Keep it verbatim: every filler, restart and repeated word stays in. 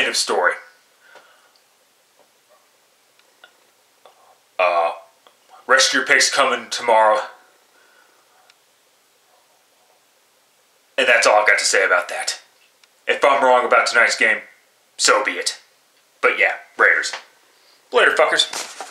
End of story. Uh, rest of your picks coming tomorrow. And that's all I've got to say about that. If I'm wrong about tonight's game, so be it. But yeah, Raiders. Later, fuckers.